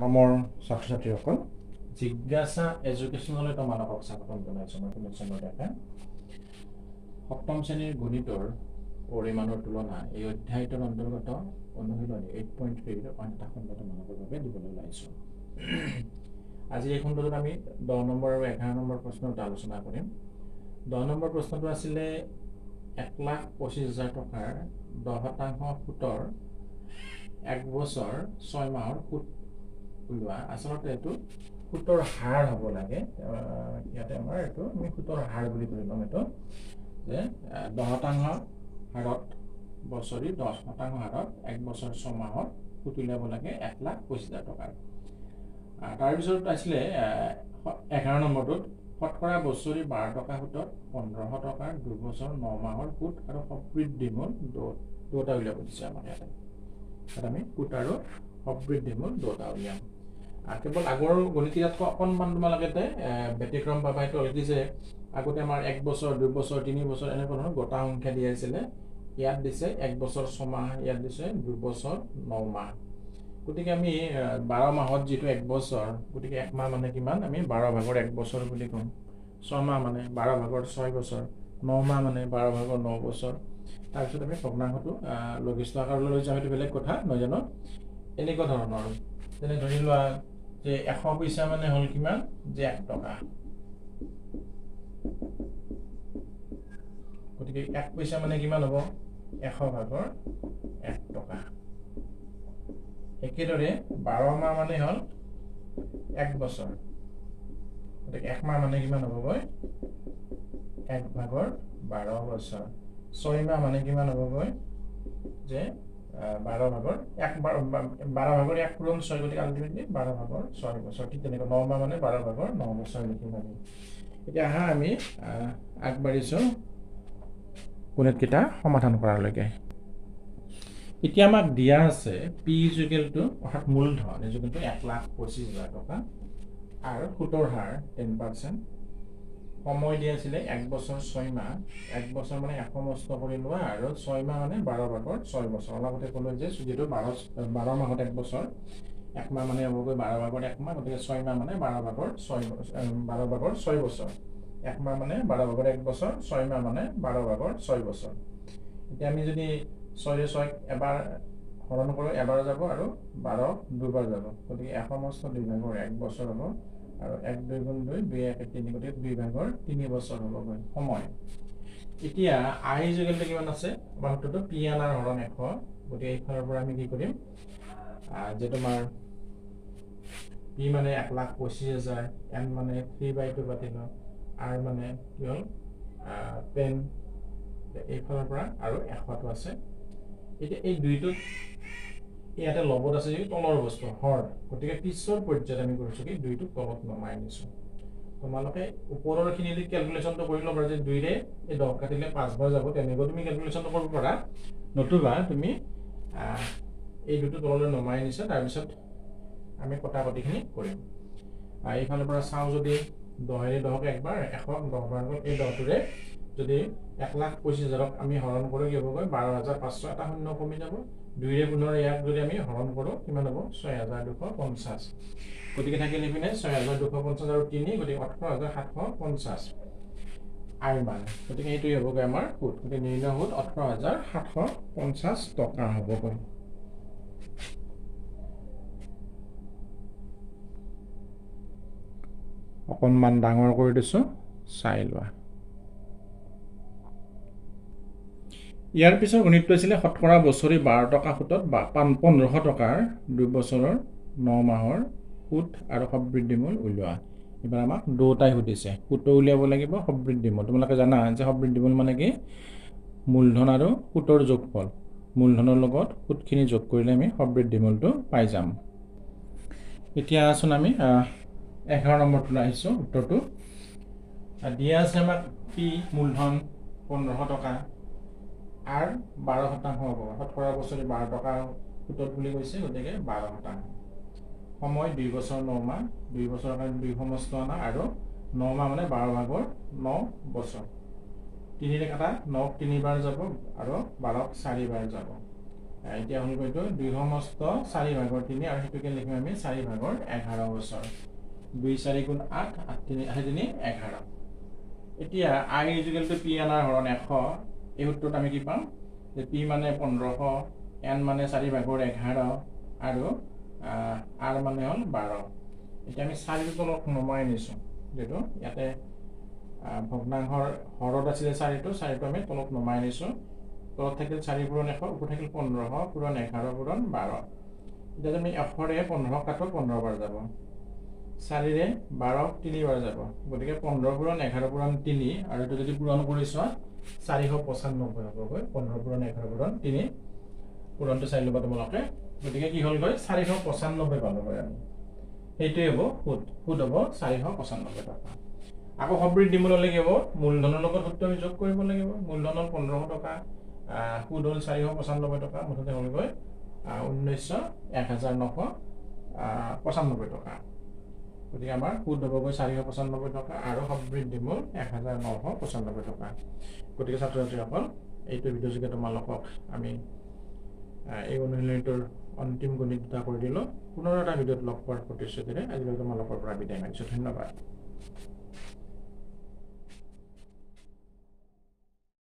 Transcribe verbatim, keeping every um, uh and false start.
মৰমৰ ছাত্ৰ-ছাত্ৰীসকল, জিজ্ঞাসা এডুকেশ্যনলৈ তোমালোকক স্বাগতম জনাইছোঁ। মই পুনেশ চন্দ্ৰ ডেকা। সপ্তম শ্ৰেণীৰ গণিতৰ পৰিমাণৰ তুলনা এই অধ্যায়টোৰ অন্তৰ্গত অনুশীলনী এইট পইণ্ট থ্ৰীৰ অন্য এটা খণ্ড তোমালোকৰ বাবে দিবলৈ ওলাইছোঁ। আজি এই খণ্ডটোত আমি দহ নম্বৰ আৰু এঘাৰ নম্বৰ প্ৰশ্নটো আলোচনা কৰিম। দহ নম্বৰ প্ৰশ্নটো আছিলে এক লাখ পঁচিছ হাজাৰ টকাৰ দহ শতাংশ সুতৰ এক বছৰ ছয় মাহৰ সুত উলিওৱা। আচলতে এইটো সুতৰ হাৰ হ'ব লাগে। ইয়াতে আমাৰ এইটো আমি সুতৰ হাৰ বুলি ধৰি ল'ম। এইটো যে দহ শতাংশ হাৰত বছৰি দহ শতাংশ হাৰত এক বছৰ ছয় মাহৰ সুত উলিয়াব লাগে এক লাখ পঁচিছ হাজাৰ টকাৰ। তাৰপিছত আছিলে এঘাৰ নম্বৰটোত শতকৰা বছৰি বাৰ টকা সুতত পোন্ধৰশ টকাৰ দুবছৰ ন মাহৰ সুত আৰু সবৃদ্ধি মূল দুটা উলিয়াব দিছে আমাৰ ইয়াতে। তাত আমি সুত আৰু সবৃদ্ধি মূল দুটা উলিয়াম। কেৱল আগৰ গণিত ইয়াতকৈ অকণমান তোমালোকে ব্যতিক্ৰম পাবা। এইটো অলৰেডি যে আগতে আমাৰ এক বছৰ দুই বছৰ তিনি বছৰ এনেকুৱা ধৰণৰ গোটা সংখ্যা দিয়া আছিলে। ইয়াত দিছে এক বছৰ ছমাহ, ইয়াত দিছে দুবছৰ ন মাহ। গতিকে আমি বাৰ মাহত যিটো এক বছৰ, গতিকে এক মাহ মানে কিমান? আমি বাৰ ভাগৰ এক বছৰ বুলি কওঁ। ছমাহ মানে বাৰ ভাগৰ ছয় বছৰ, ন মাহ মানে বাৰ ভাগৰ ন বছৰ। তাৰপিছত আমি ভগ্নাংশটো লঘিষ্ঠ আকাৰলৈ লৈ যাওঁ, সেইটো বেলেগ কথা নহয় জানো? এনেকুৱা ধৰণৰ যেনে ধৰি লোৱা যে এশ পইচা মানে হ'ল কিমান? যে এক টকা। গতিকে এক পইচা মানে কিমান হ'ব? এশ ভাগৰ এক টকা। একেদৰে বাৰ মাহ মানে হ'ল এক বছৰ। গতিকে এক মাহ মানে কিমান হ'বগৈ? এক ভাগৰ বাৰ বছৰ। ছয় মাহ মানে কিমান হ'বগৈ? যে বাৰ ভাগৰ এক বাৰ বাৰ ভাগৰ এক পূৰণ ছয়, গতিকে আল্টিমেটলি বাৰ ভাগৰ ছয় বছৰ। ঠিক তেনেকৈ ন মাহ মানে বাৰ ভাগৰ ন বছৰ লিখিম আমি। এতিয়া আহা আমি আগবাঢ়িছোঁ গণিতকেইটা সমাধান কৰালৈকে। এতিয়া আমাক দিয়া আছে পি ইজুকেল টু অৰ্থাৎ মূলধন ইজুকেল টু এক লাখ পঁচিছ হাজাৰ টকা আৰু সুতৰ হাৰ টেন পাৰ্চেণ্ট। সময় দিয়া আছিলে এক বছৰ ছয় মাহ। এক বছৰ মানে এশ মস্ত কৰি লোৱা আৰু ছয় মাহ মানে বাৰ ভাগৰ ছয় বছৰ। অলপতে ক'লো যে যিহেতু বাৰ বাৰ মাহত এক বছৰ, এক মাহ মানে হ'বগৈ বাৰ ভাগৰ এক মাহ, গতিকে ছয় মাহ মানে বাৰ ভাগৰ ছয় বাৰ ভাগৰ ছয় বছৰ। এক মাহ মানে বাৰ ভাগৰ এক বছৰ, ছয় মাহ মানে বাৰ ভাগৰ ছয় বছৰ। এতিয়া আমি যদি ছয় ছয়ক এবাৰ হৰণ কৰোঁ, এবাৰ যাব আৰু বাৰ দুবাৰ যাব। গতিকে এশ মস্ত দুই ভাগৰ এক বছৰ হ'ব আৰু এক দুই গুণ দুই, দুই এক তিনি, গতিকে দুই ভাগৰ তিনি বছৰ হ'বগৈ সময়। এতিয়া আই ইজুকেলটো কিমান আছে? আমাৰ সূত্ৰটো পি এন আৰ হৰণ এশ। গতিকে এইফালৰ পৰা আমি কি কৰিম যে তোমাৰ পি মানে এক লাখ পঁচিছ হাজাৰ, এন মানে থ্ৰী বাই টু পাতি লওঁ, আৰ মানে কি হ'ল টেন, এইফালৰ পৰা আৰু এশটো আছে। এতিয়া এই দুইটোত ইয়াতে লগত আছে যদি তলৰ বস্তু হৰ, গতিকে পিছৰ পৰ্যায়ত আমি কৰিছোঁ কি দুইটো তলত নমাই আনিছোঁ। তোমালোকে ওপৰৰ খিনি কেলকুলেশ্যনটো কৰি ল'বা যে দুইৰে এই দহ কাটিলে পাঁচবাৰ যাব, তেনেকৈ তুমি কেলকুলেশ্যনটো কৰিব পাৰা। নতুবা তুমি এই দুটো তললৈ নমাই আনিছা, তাৰপিছত আমি কটাকটিখিনি কৰিম। এইফালৰ পৰা চাওঁ যদি দহেৰে দহক একবাৰ, এশ দহ বাৰ গ'ল। এই দহটোৰে যদি এক লাখ পঁচিছ হাজাৰক আমি হৰণ কৰোঁ কি হ'বগৈ? বাৰ হাজাৰ পাঁচশ, এটা শূন্য কমি যাব। দুইৰে পুনৰ ইয়াক যদি আমি হৰণ কৰোঁ কিমান হ'ব? ছয় হাজাৰ দুশ পঞ্চাছ। গতিকে থাকিলে পিনে ছয় হাজাৰ দুশ পঞ্চাছ আৰু তিনি, গতিকে ওঠৰ হাজাৰ সাতশ পঞ্চাছ আই মান। গতিকে সেইটোৱে হ'বগৈ আমাৰ সুত। গতিকে নিৰ্ণয় সুত ওঠৰ হাজাৰ সাতশ পঞ্চাছ টকা হ'বগৈ। অকণমান ডাঙৰ কৰি দিছোঁ, চাই লোৱা। ইয়াৰ পিছৰ গণিতটো আছিলে শতকৰা বছৰি বাৰ টকা সুতত পোন্ধৰশ টকাৰ দুবছৰৰ ন মাহৰ সুত আৰু সবৃদ্ধি মূল উলিওৱা। এইবাৰ আমাক দুটাই সুধিছে, সুতো উলিয়াব লাগিব, সবৃদ্ধি মূল। তোমালোকে জানা যে সবৃদ্ধি মূল মানে কি? মূলধন আৰু সুতৰ যোগফল। মূলধনৰ লগত সুতখিনি যোগ কৰিলে আমি সবৃদ্ধি মূলটো পাই যাম। এতিয়া আচোন আমি এঘাৰ নম্বৰটো আহিছোঁ। উত্তৰটো দিয়া আছে আমাক পি মূলধন পোন্ধৰশ টকা আৰু বাৰ শতাংশ হ'ব। শতকৰা বছৰি বাৰ টকা সুতত বুলি কৈছে, গতিকে বাৰ শতাংশ। সময় দুই বছৰ ন মাহ, দুই বছৰৰ কাৰণে দুই সমস্ত অনা আৰু ন মাহ মানে বাৰ ভাগৰ ন বছৰ। তিনিৰে কাটা নক তিনিবাৰ যাব আৰু বাৰক চাৰিবাৰ যাব। এতিয়া হ'ল গৈতো দুই সমস্ত চাৰি ভাগৰ তিনি আৰু সেইটোকে লিখিম আমি চাৰি ভাগৰ এঘাৰ বছৰ দুই চাৰি গুণ আঠ আঠ তিনি আঠ তিনি এঘাৰ এতিয়া I equal to P N R হৰণ এশ এই সূত্ৰত আমি কি পাম যে পি মানে পোন্ধৰশ এন মানে চাৰি ভাগৰ এঘাৰ আৰু আৰ মানে হ'ল বাৰ এতিয়া আমি চাৰিটো তলত নমাই নিছোঁ যিহেতু ইয়াতে ভগ্নাংশৰ হৰত আছিলে চাৰিটো চাৰিটো আমি তলত নমাই নিছোঁ তলত থাকিল চাৰি পূৰণ এশ ওপৰত থাকিল পোন্ধৰশ পূৰণ এঘাৰ পূৰণ বাৰ এতিয়া আমি এশৰে পোন্ধৰ কাটো পোন্ধৰ বাৰ যাব চাৰিৰে বাৰ তিনিবাৰ যাব গতিকে পোন্ধৰ পূৰণ এঘাৰ পূৰণ তিনি আৰু এইটো যদি পূৰণ কৰি চোৱা চাৰিশ পঁচানব্বৈ হ'বগৈ পোন্ধৰ পূৰণ এঘাৰ পূৰণ তিনি পূৰণটো চাই ল'বা তোমালোকে গতিকে কি হ'লগৈ চাৰিশ পঁচানব্বৈ পালোগৈ আমি সেইটোৱে হ'ব সুদ সুদ হ'ব চাৰিশ পঁচানব্বৈ টকা আকৌ সবৃদ্ধি মূল্য লাগিব মূলধনৰ লগত সূত্ৰ আমি যোগ কৰিব লাগিব মূলধনৰ পোন্ধৰশ টকা সুদ হ'ল চাৰিশ পঁচানব্বৈ টকা মুঠতে হ'লগৈ ঊনৈছশ এক হাজাৰ নশ পঁচানব্বৈ টকা গতিকে আমাৰ সুদ হ'বগৈ চাৰিশ পঁচানব্বৈ টকা আৰু সবৃদ্ধি মূল এক হাজাৰ নশ পঁচানব্বৈ টকা গতিকে ছাত্ৰ ছাত্ৰীসকল এইটো ভিডিঅ' যোগে তোমালোকক আমি এই অনুশীলনীটোৰ অন্তিম গণিত দুটা কৰি দিলোঁ পুনৰ এটা ভিডিঅ'ত লগ পোৱাৰ প্ৰতিশ্ৰুতিৰে আজিলৈ তোমালোকৰ পৰা বিদায় মাগিছোঁ ধন্যবাদ।